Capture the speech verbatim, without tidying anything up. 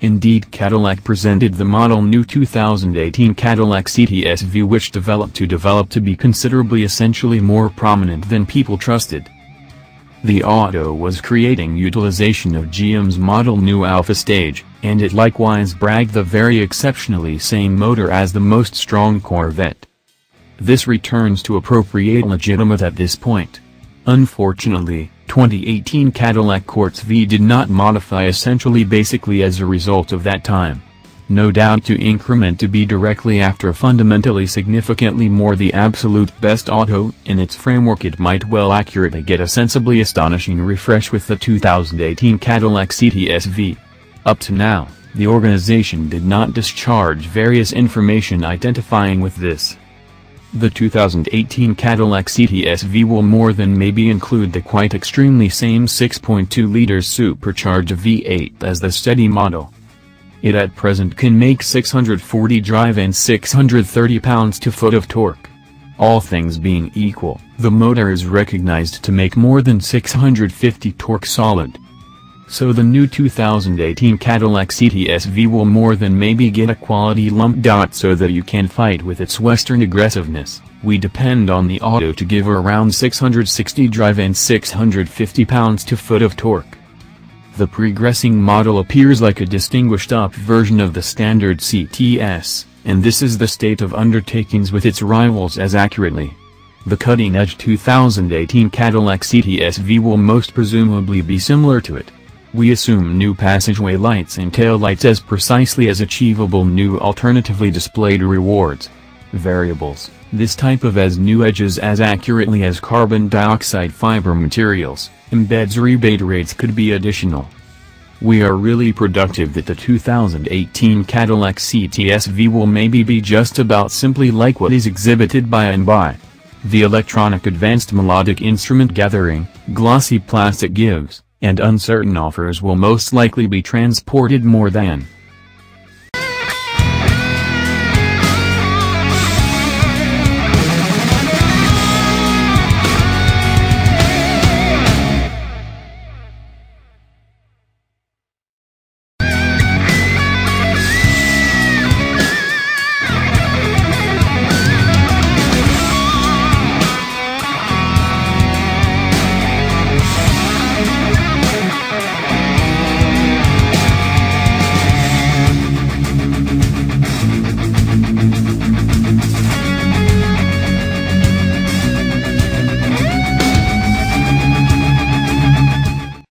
Indeed, Cadillac presented the model new two thousand eighteen Cadillac C T S V, which developed to develop to be considerably essentially more prominent than people trusted. The auto was creating utilization of G M's model new Alpha stage, and it likewise bragged the very exceptionally same motor as the most strong Corvette. This returns to appropriate legitimate at this point. Unfortunately, twenty eighteen Cadillac Quartz V did not modify essentially basically as a result of that time. No doubt to increment to be directly after fundamentally significantly more the absolute best auto in its framework, it might well accurately get a sensibly astonishing refresh with the two thousand eighteen Cadillac C T S V. Up to now, the organization did not discharge various information identifying with this. The two thousand eighteen Cadillac C T S V will more than maybe include the quite extremely same six point two liter supercharged V eight as the steady model. It at present can make six hundred forty drive and six hundred thirty pounds-to-foot of torque. All things being equal, the motor is recognized to make more than six hundred fifty torque solid. So the new two thousand eighteen Cadillac C T S V will more than maybe get a quality lump. So that you can fight with its western aggressiveness, we depend on the auto to give around six hundred sixty drive and six hundred fifty pounds-to-foot of torque. The progressing model appears like a distinguished up version of the standard C T S, and this is the state of undertakings with its rivals as accurately. The cutting-edge two thousand eighteen Cadillac C T S V will most presumably be similar to it. We assume new passageway lights and taillights as precisely as achievable new alternatively displayed rewards variables, this type of as new edges as accurately as carbon dioxide fiber materials, embeds rebate rates could be additional. We are really productive that the two thousand eighteen Cadillac C T S V will maybe be just about simply like what is exhibited by and by. The electronic advanced melodic instrument gathering, glossy plastic gives, and uncertain offers will most likely be transported more than